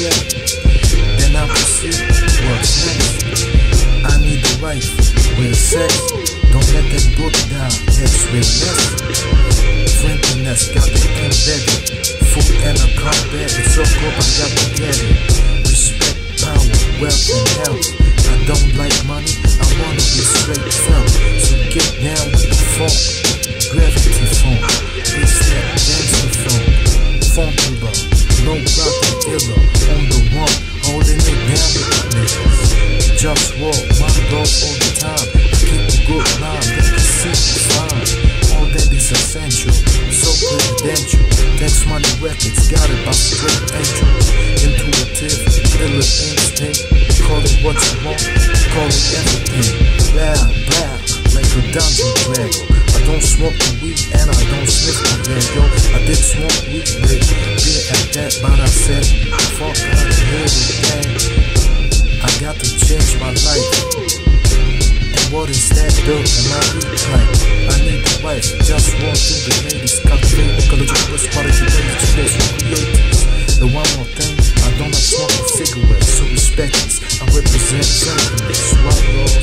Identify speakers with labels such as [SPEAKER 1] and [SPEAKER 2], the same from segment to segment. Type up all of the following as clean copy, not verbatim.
[SPEAKER 1] check. Then I proceed, what's next? I need a wife with sex. Don't let that book down, yes, realness. Friendliness, got it embedded. Food and a combat, it's so cool, I got to get it. Respect, power, wealth, and health. I don't like money, I wanna be straight felt. So get down with the funk, gravity funk. It's that gangster funk, Funkula, no rock and illa. On the one, holding it down with the niggas. JustWar, my dog all the time. I keep a good line, let me see it's fine. All that is essential, so presidential. Tax Money Records, got it by straight angel. Intuitive, illa instinct. Call it what you want, call it everything. Blah, blah, like a dungeon dragon. I don't smoke the weed and I don't sniff the air, yo. I did smoke weed, but beer at that, but I said, fuck out of here with that. I got to change my life. And what is that dope in my weed like? I need a wife, just walk through the ladies. Cultivate, ecological, quality, creators. And one more thing, I don't like smoking cigarettes, so respect this. I represent sentiments, one love.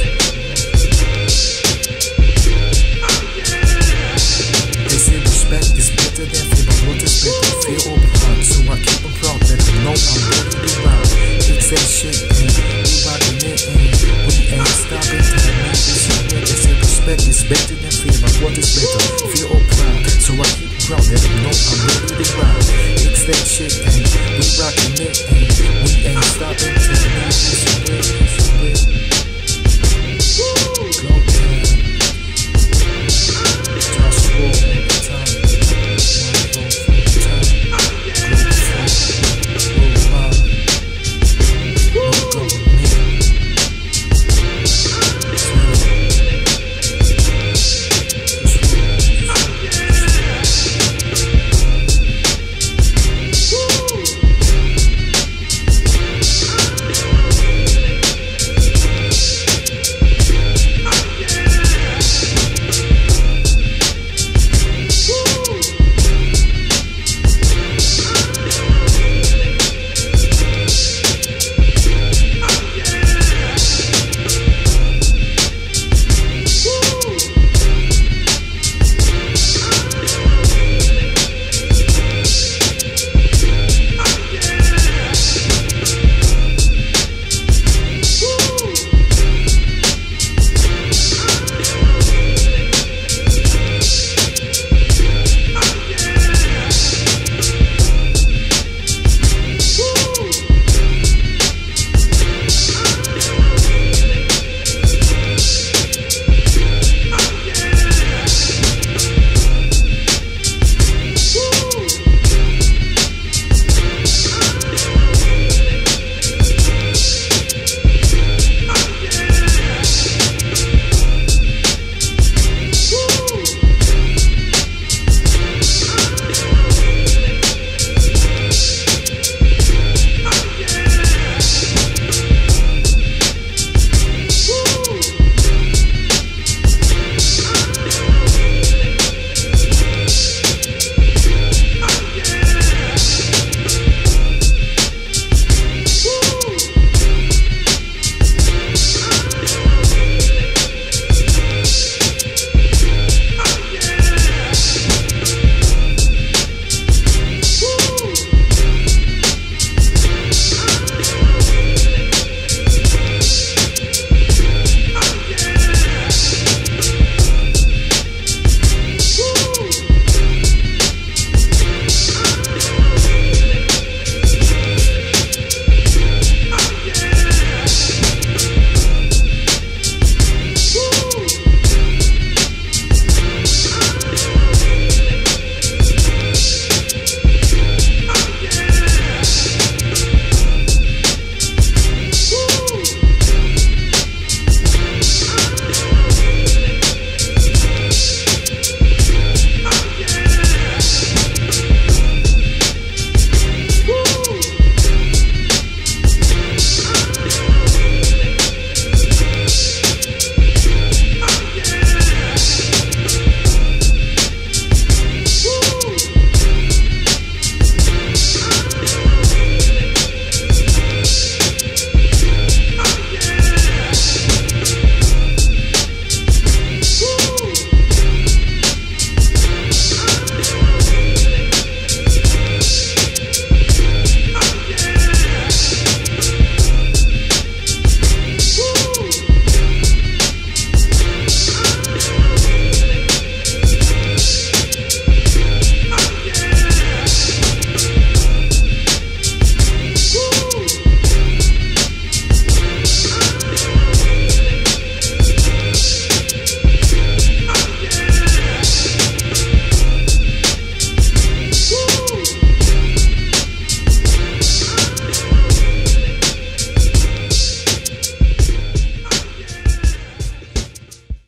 [SPEAKER 1] They say respect is better than fear, but what is better? Fear or pride? So I keep them proud, let them know I'm ready to ride. It's that shit, and we rockin' it, and we ain't stopping till I make this shit. They say respect is better than fear, but what is better? Fear or pride? So I keep them proud, let them know I'm ready to ride. It's that shit, and we rockin' it.